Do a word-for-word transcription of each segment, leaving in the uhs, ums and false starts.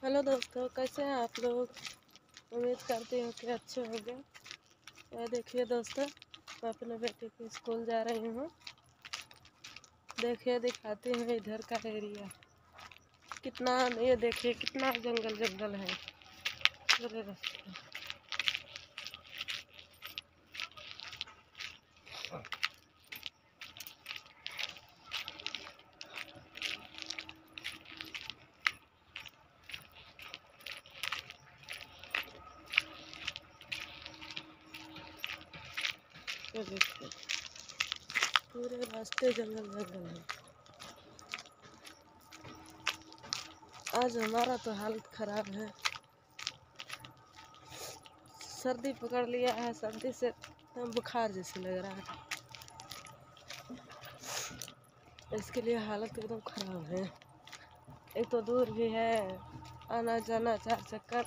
Hello दोस्तों, कैसे हैं आप लोग। उम्मीद करती हूँ कि अच्छे होंगे। यह देखिए दोस्तों, मैं अपने बेटे की स्कूल जा रही हूँ। देखिए दिखाती हूँ इधर का एरिया कितना, ये देखिए कितना जंगल जंगल है पूरे रास्ते। ये देखिए पूरे रास्ते जंगल जंगल है। आज हमारा तो हालत खराब है, सर्दी पकड़ लिया है। सर्दी से एकदम बुखार जैसे लग रहा है, इसके लिए हालत एकदम खराब है। एक तो दूर भी है, आना जाना चार चक्कर।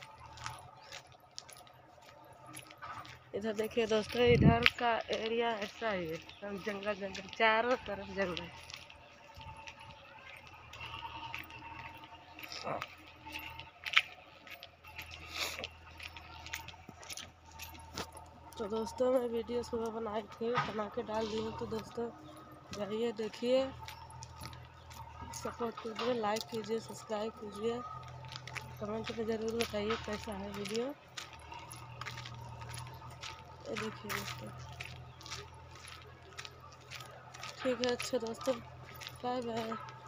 इधर देखिए दोस्तों, इधर का एरिया ऐसा ही है, एकदम जंगल जंगल, चारों तरफ जंगल। तो दोस्तों मैं वीडियो सुबह बनाई थी, बना के डाल दी हूँ। तो दोस्तों जाइए देखिए, सपोर्ट कीजिए, लाइक कीजिए, सब्सक्राइब कीजिए, कमेंट में ज़रूर बताइए कैसा है वीडियो। ये देखिए दोस्तों, ठीक है। अच्छा दोस्तों, बाय बाय।